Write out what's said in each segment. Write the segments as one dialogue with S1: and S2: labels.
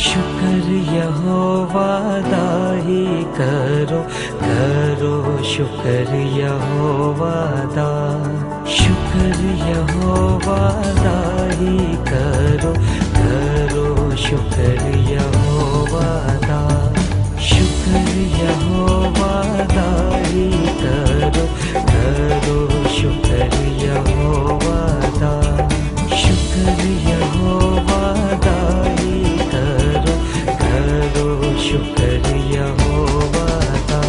S1: शुक्र यहोवा दाही करो, करो शुक्र यहोवा दा। शुक्र यहोवा दाही करो, करो शुक्र यहोवा दा। शुक्र यहोवा दाही करो, करो शुक्र यहोवा दा। शुक्र यहोवा दाही करो, करो शुक्र यहोवा दा।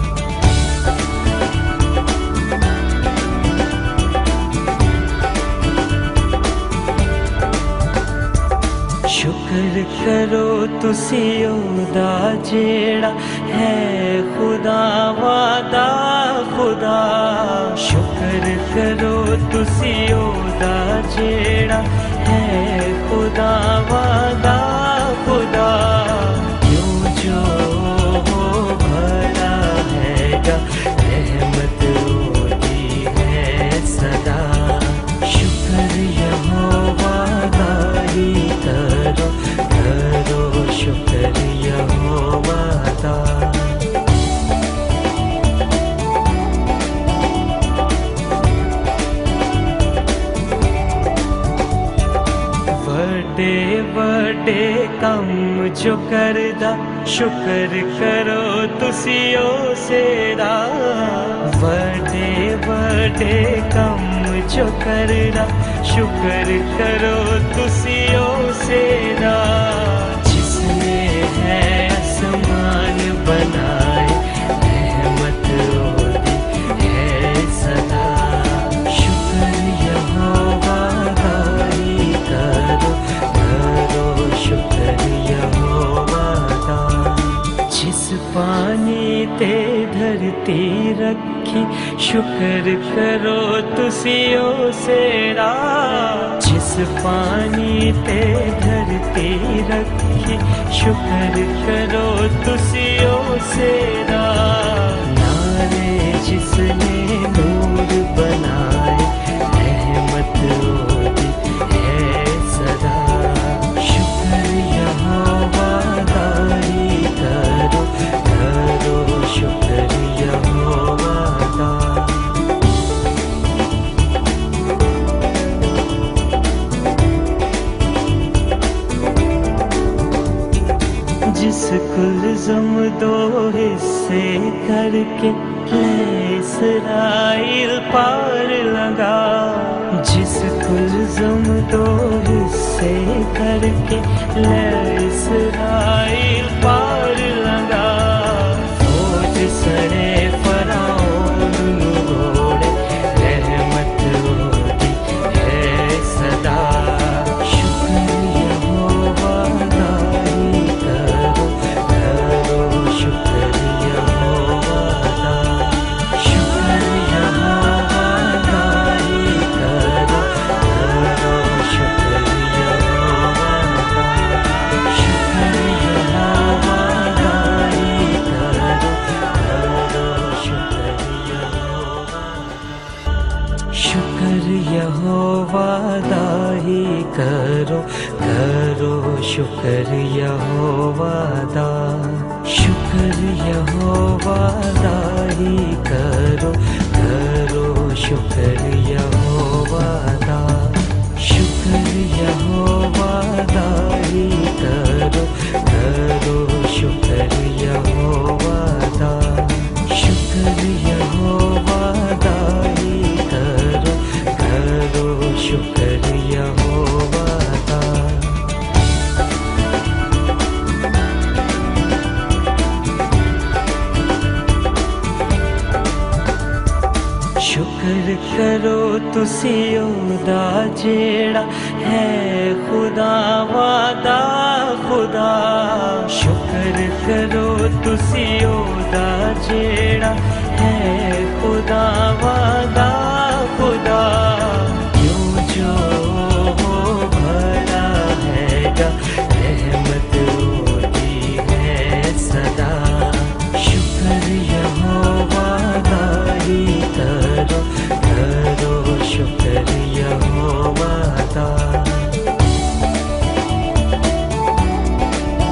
S1: शुक्र करो तुसी ओदा जेड़ा है खुदा वादा खुदा। शुक्र करो तुसी ओदा जेड़ा है खुदा वादा खुदा। क्यों जो हो भला हैगा रहमत होती है सदा। शुक्र यहोवा दाही करो, करो शुक्र यहोवा दा। बड़े बड़े कम जो करदा शुक्र करो तुसी ओ सेरा। बड़े बड़े कम जो करदा शुक्र करो तुसी ओ सेरा। जिसने है आसमान बनाए रहमत होती है सदा। शुक्र यहोवा दाही करो, करो शुक्र यहोवा दा। जिस पानी ते धरती रखी शुक्र करो तुसी ओ सेरा। जिस पानी ते धरती रखी शुक्र करो तुसी ओ सेरा। नारे जिसने नूर बनाए रहमत होती है सदा। शुक्र यहोवा दाही करो, करो शुक्र यहोवा दा। जिस कुलज़म दो हिस्से करके इसराइल पार लगा। जिस कुलज़म दो हिस्से करके इसराइल पार लगा। फौज सड़े फराऊन रोड़े रहमत होती है सदा। शुक्र यहोवा दाही करो, करो शुक्र यहोवा दा। शुक्र यहोवा दाही करो, करो शुक्र यहोवा दा। शुक्र यहोवा दाही करो, करो शुक्र यहोवा दा। शुक्र यहोवा दाही करो, करो शुक्र यहोवा दा। शुक्र यहोवा दाही करो, करो शुक्र यहोवा दा। शुक्र यहोवा दाही करो, करो शुक्र यहोवा दा। शुक्र यहोवा दाही करो, करो शुक्र यहोवा दा। शुक्र करो तुसी ओदा जेड़ा है खुदा वादा खुदा। शुक्र करो तुसी ओदा जेड़ा है खुदा वादा खुदा। क्यों जो हो भला हैगा रहमत होती है सदा। शुक्र यहोवा दाही करो, करो शुक्र यहोवा दा।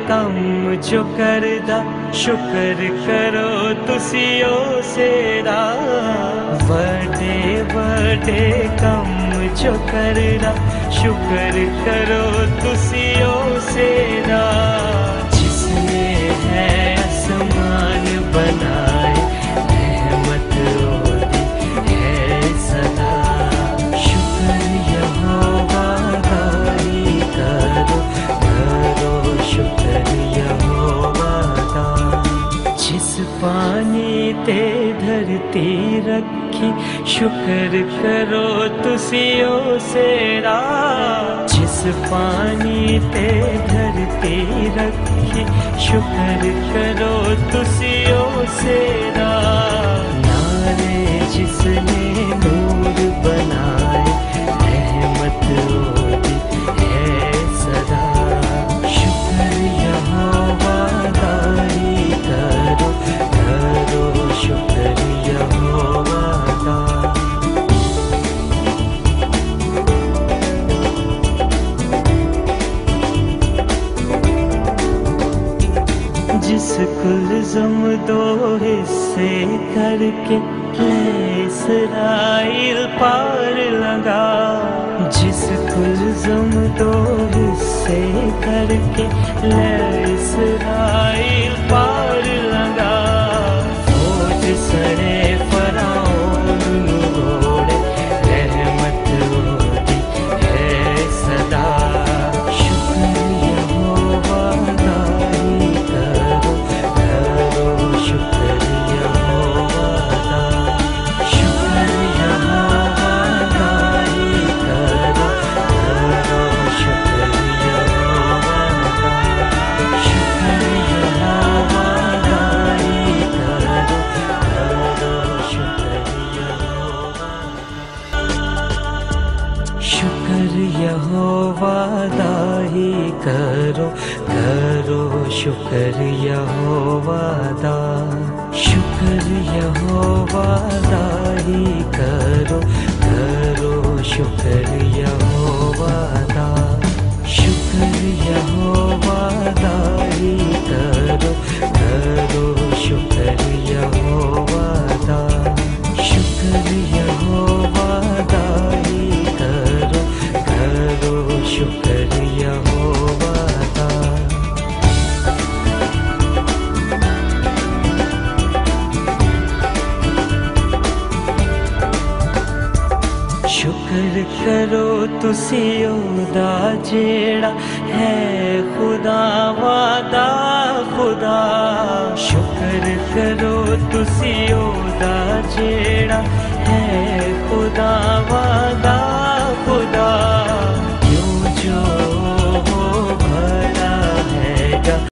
S1: कम जो करदा शुक्र करो तुसी उसेदा वड्डे वड्डे कम जो करदा शुक्र करो तुसी उसेदा जिसने है आसमान बनाए रहमत ओदी है सदा शुक्र यहोवा दा ही करो करो शुक्र यहोवा दा जिस पानी ते धरती रखी शुक्र करो तुसी उसेदा जिस पानी ते धरती रखी शुक्र करो तुसी उसेदा नारे जिसने नूर बनाए रहमत ओदी है सदा शुक्र यहोवा दा ही करो करो शुक्र यहोवा दा जिस कुलज़म दो हिस्से करके इसराइल पार लगा जिस कुलज़म दो हिस्से करके इसराइल पार लगा फौज सड़े फराओन रोड़े रहमत ओदी है सदा शुक्र यहोवा दा ही करो करो शुक्र यहोवा दा शुक्र यहोवा दा ही करो करो शुक्र यहोवा दा शुक्र यहोवा दा ही करो करो शुक्र यहोवा शुक्र यहोवा दा ही करो करो शुक्र यहोवा दा शुक्र यहोवा दा ही करो करो शुक्र यहोवा दा शुक्र यहोवा दा ही करो करो शुक्र यहोवा दा शुक्र यहोवा दा ही करो करो शुक्र यहोवा दा शुक्र करो तुसी ओदा जेड़ा है खुदा वादा खुदा शुक्र करो तुसी ओदा जेड़ा है खुदा वादा